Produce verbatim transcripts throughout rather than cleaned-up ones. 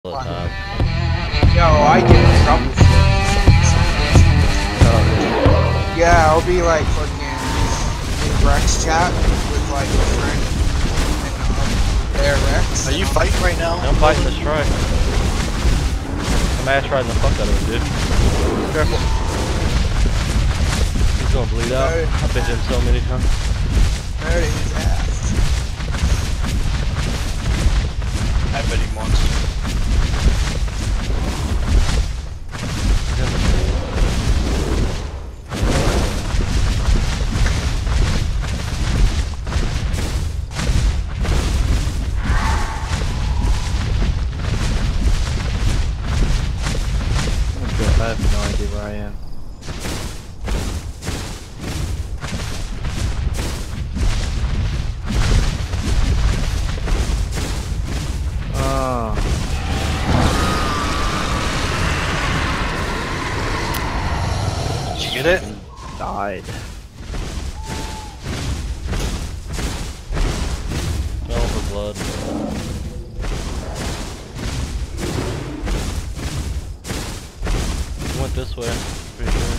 all the time. Yo, I get in trouble for it. Yeah, I'll be like fucking in Rex chat with like a friend and um, their Rex. Are you fighting right now? I'm fighting this strike. I'm ass riding the fuck out of him, dude. Careful. He's gonna bleed out. I've been hit him so many times. There his ass. I bet he wants. I have no idea where I am. Oh. Did you get it? Died. Smell for blood. He went this way, pretty sure.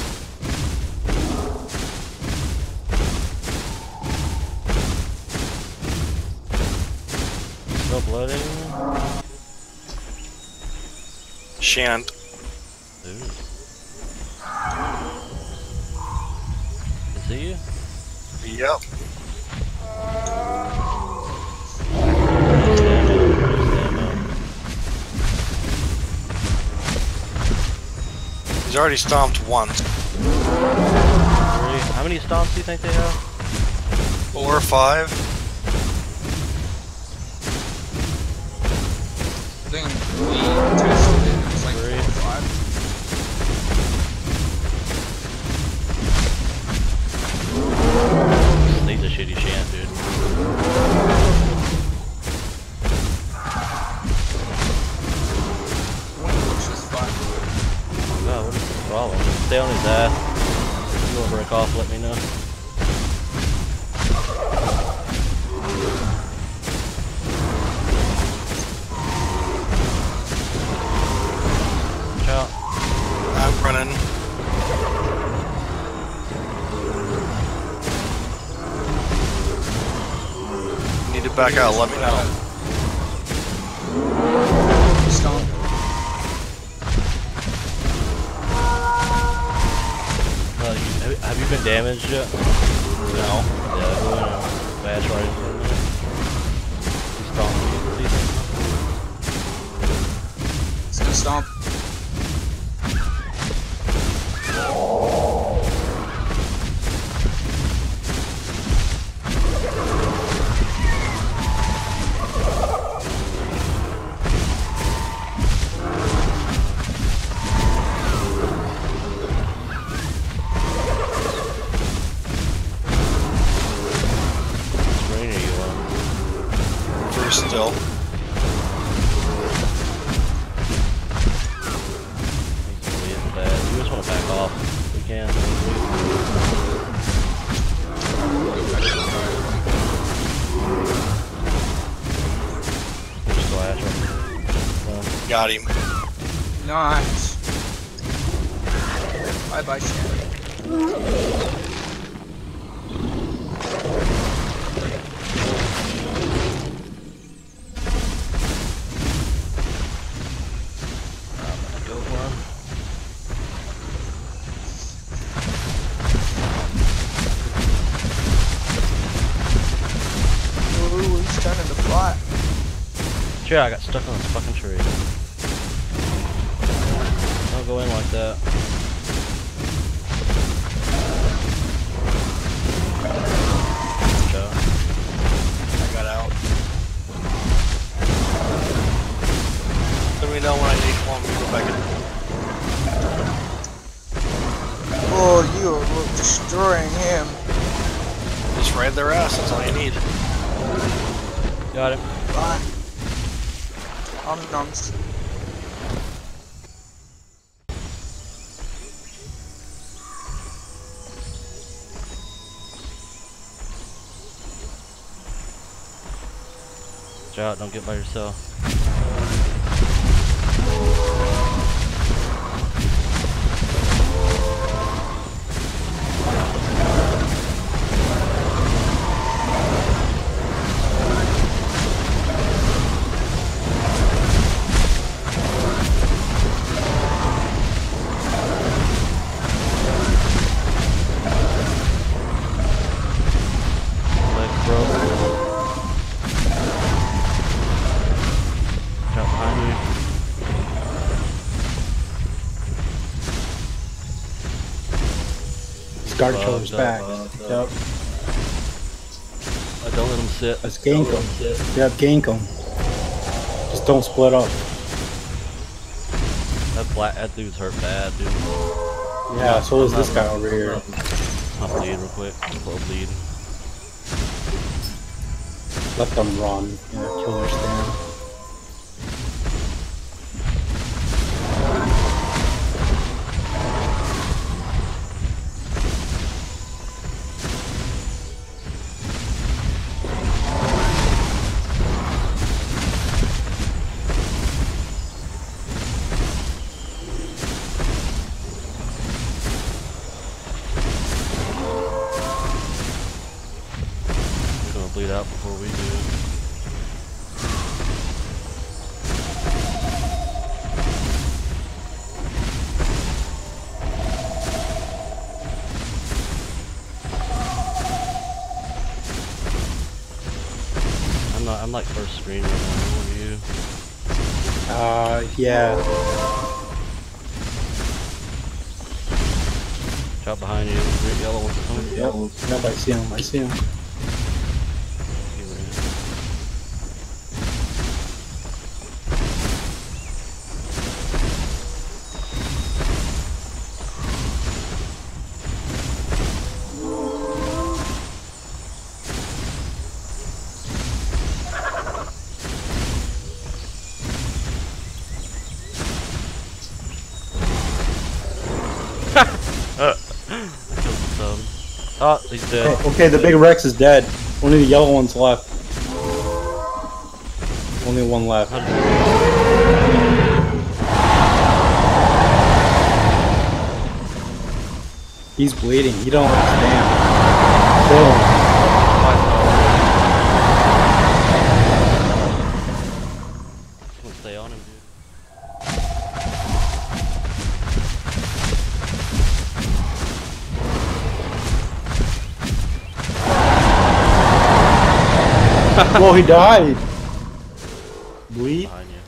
No blood anymore? Shan't. Dude. Is he you? Yep. He's already stomped once. Three. How many stomps do you think they have? Four or five. I think we tested it. It's like Three. four or five. He's a shitty Shant, dude. Which is fun. God, what is the problem? Stay on his ass. If you want to break off, let me know. Watch out. I'm running. Need to back out, let me know. Stone. Uh, you, have, have you been damaged yet? No. Yeah, go in and bash right into him. He's stomping. It's gonna stomp. Screen are you on? First still. He's bleeding bad. You just want to back off if we can. There's still ash right there. Um, Got him. Nice. Bye bye, Shannon. I'm gonna go for him. Ooh, he's turning to fly. Shit, I got stuck on this fucking tree. Don't go in like that. Watch out. I got out. Let me know when I need one. We go back in. Oh, you are destroying him. Just raid their ass. That's all you need. Got it. Bye. I'm numbs. Watch out, don't get by yourself. guard each other's Fucked back. up. Yep. Uh, don't let him sit. Let's gank them. Yep, gank them. Just don't split up. That black, that dude's hurt bad, dude. Yeah, so is this guy over here. I'll bleed real quick. I'll bleed. Let them run. Yeah, kill their stand. Bleed out before we do. I'm not. I'm like first screen right now. What are you? Uh, yeah. Drop behind you. Green, yellow one's coming. Yep. Yep, I see him. I see him. Uh, I killed the sub. Oh, he's dead. Oh, okay, the big Rex is dead. Only the yellow one's left. Only one left. He's bleeding. He don't understand. Kill him. I'm gonna stay on him, dude. Whoa, he died. Bleed? Behind you.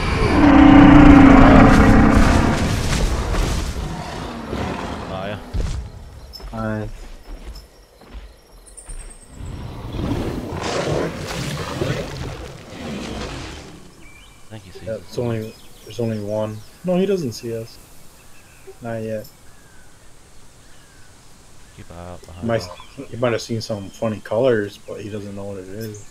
Oh, yeah. Alright. Thank you, Yeah, Caesar. it's only, there's only one. No, he doesn't see us. Not yet. Keep an eye out behind He might, you. he might have seen some funny colors, but he doesn't know what it is.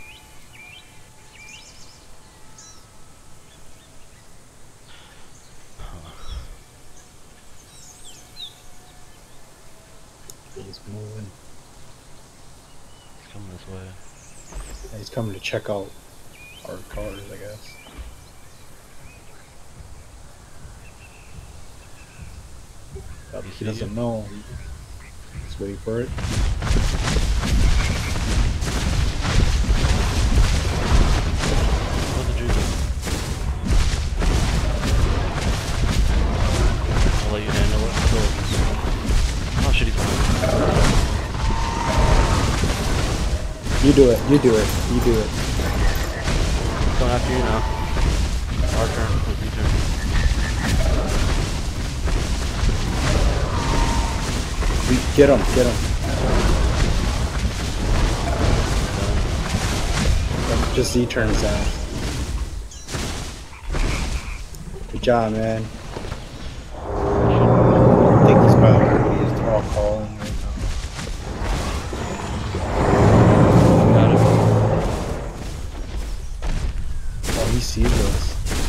He's moving. He's coming this way. Yeah, he's coming to check out our colors, I guess. Yep, You he see doesn't you? know. Let's wait for it. What did you do? I'll let you handle it. So, oh shit, he's behind You do it. You do it. You do it. me. Going after you now. Our turn. It's your turn. We, get him. Get him. Just Z turns down. Good job, man. I think he's probably they're all calling right Got him. now. Oh, he sees us.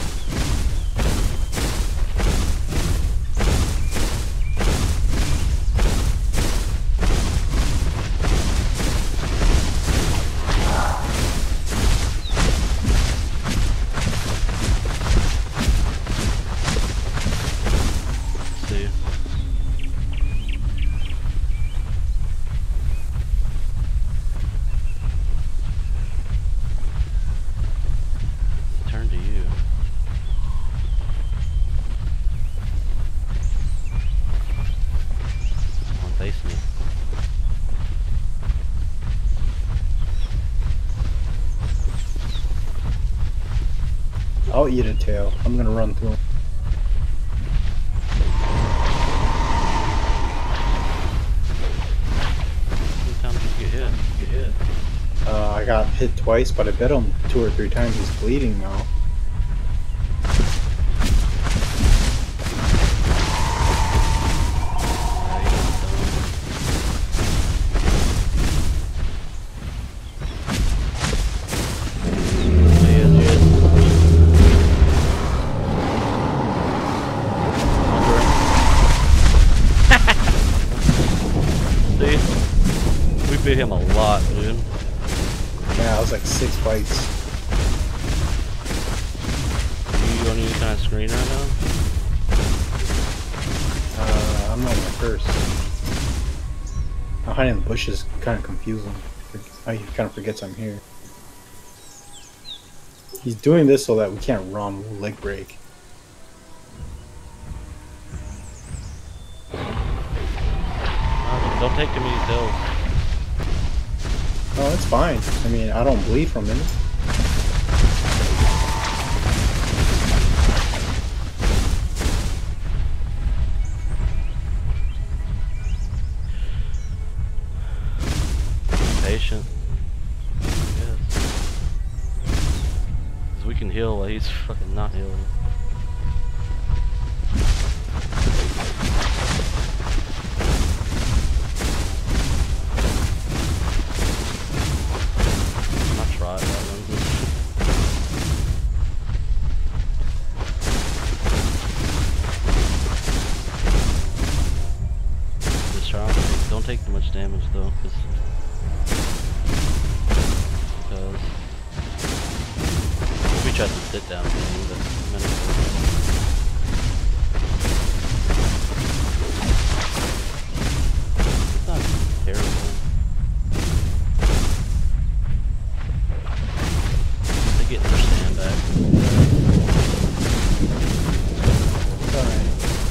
See you. Turn to you. Come on, face me. I'll eat a tail. I'm gonna run through him. I got hit twice, but I bet him two or three times he's bleeding now. Beat him a lot, dude. Yeah, it was like six fights. Are you on any kind of screen right now? Uh, I'm on my first. I'm hiding in the bushes, kind of confusing. He kind of forgets I'm here. He's doing this so that we can't run, we'll leg break. Don't take too many kills. Oh, it's fine. I mean, I don't bleed from it. Patient. Yes. Because we can heal while he's fucking not healing. Don't take too much damage though, cause, because we tried to sit down thing, but it's not terrible. They get their stand back. It's alright.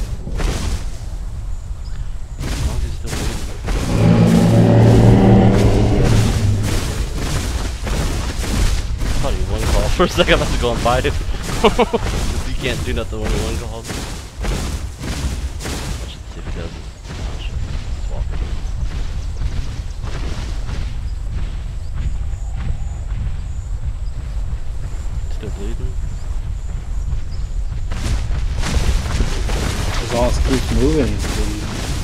For a second, I'm about to go and fight him. Because you can't do nothing when one calls. Watch it, see if he does it. Oh shit. Let's walk. Still bleeding? As long as it keeps moving, he's bleeding.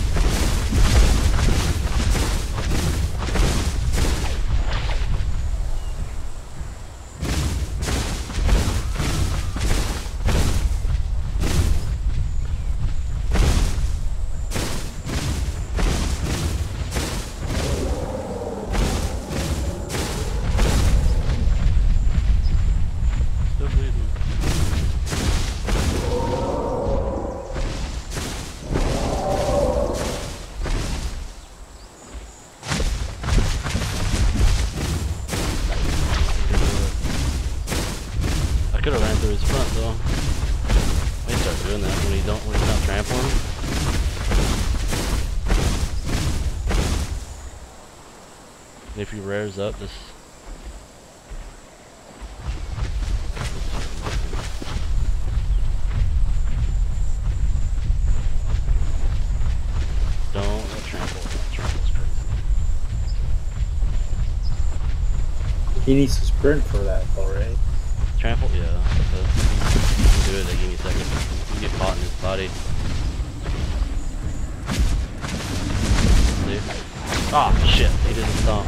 I could have ran through his front though. May start doing that when he don't when he's not trampling. And if he rears up, just don't let trample. Trample's crazy. He needs to sprint for that though, right? Trample? Yeah. So you can do it, like, give me a second. You get caught in his body. See? Ah, shit. He didn't stomp.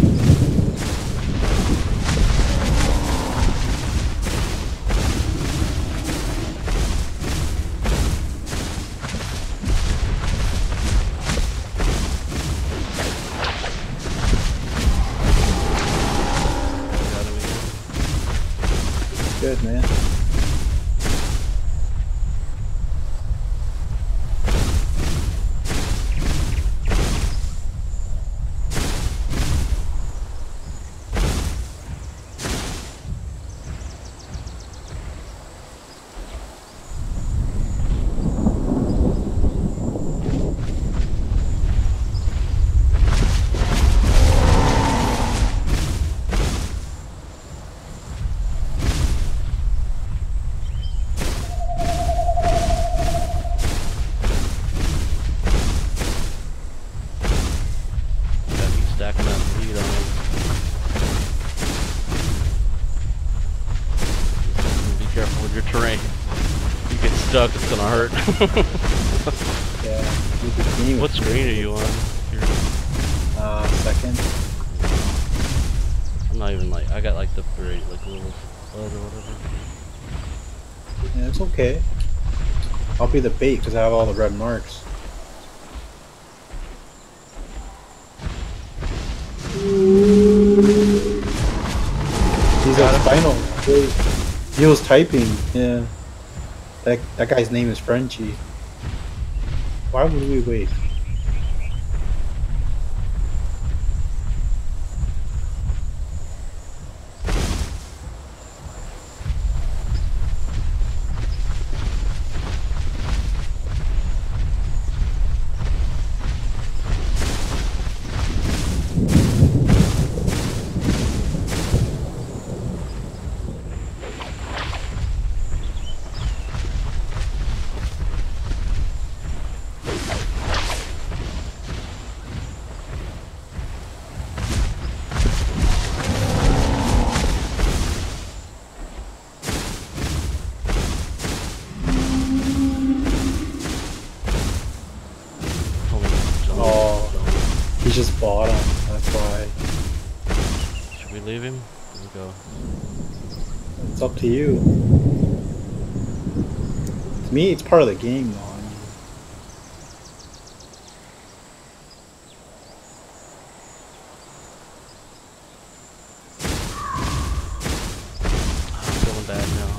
Good, man. You get stuck, it's gonna hurt. Yeah. You could team What with screen me. are you on? You're, Uh, second. I'm not even like, I got like the pretty, like little flood or whatever. Yeah, it's okay. I'll be the bait because I have all the red marks. He's a spinal. He was typing. Yeah. That that guy's name is Frenchie. Why would we wait? Oh, he just bought him. That's why. Should we leave him? Where we go? It's up to you. To me, it's part of the game, though. I mean, I'm feeling bad now.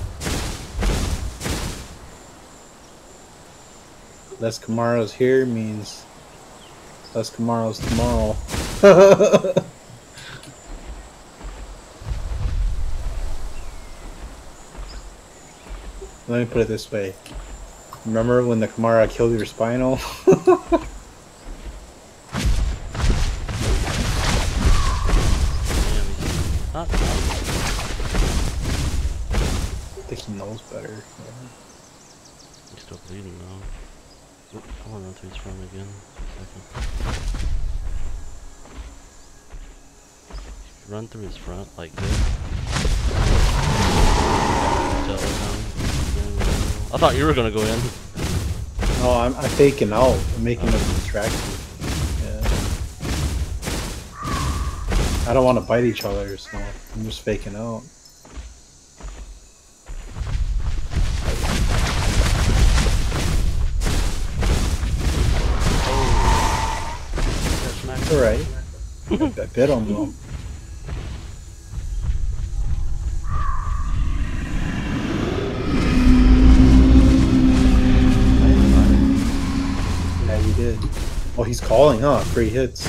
less Camaros here means less Camaros tomorrow. Let me put it this way. Remember when the Kamara killed your spinal? Damn, he's not I think he knows better. Yeah. He's still bleeding though. Oop, I want to run through his front again. Second. If you run through his front like this. I thought you were gonna go in. No, I'm, I'm faking out. I'm making them distracted. Yeah. I don't want to bite each other, so I'm just faking out. It's alright. I bit him though. Yeah, you did. Oh, he's calling, huh? Three hits.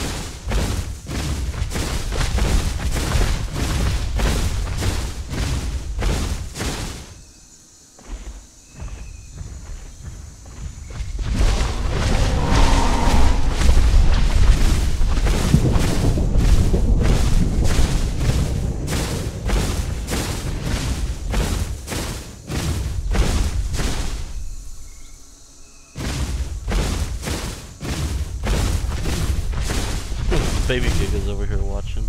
Baby Giga's over here watching.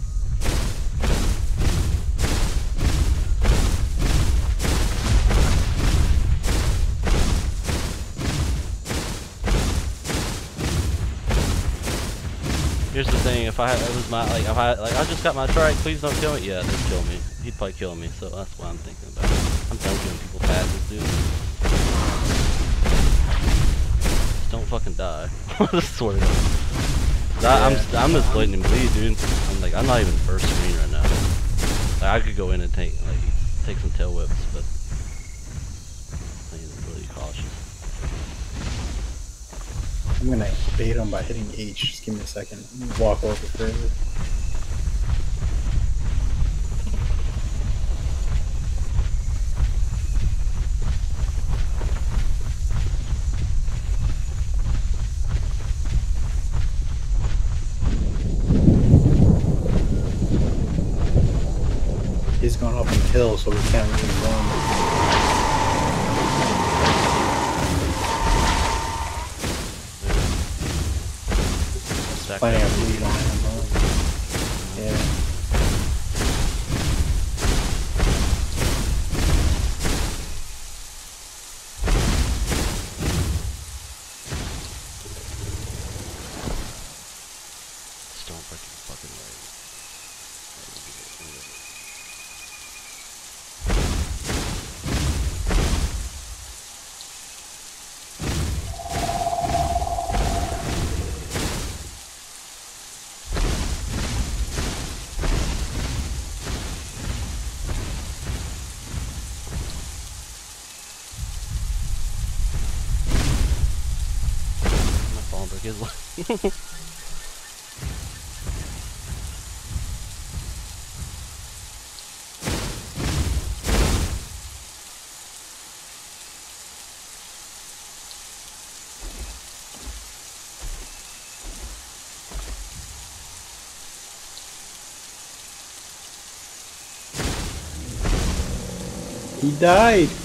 Here's the thing: if I had, it was my like, if I like, I just got my strike. Please don't kill me. Yeah, they'd kill me. He'd probably kill me. So that's what I'm thinking about. I'm done giving people passes, dude. Just don't fucking die. I swear to God. I, I'm I'm just letting him bleed, dude. I'm like I'm not even first screen right now. Like, I could go in and take like take some tail whips, but I need to be really cautious. I'm gonna bait him by hitting H. Just give me a second. I'm gonna walk over further. He's going up on the hill, so we can't really run. Plenty of bleed on him, huh? Yeah. his life. He died.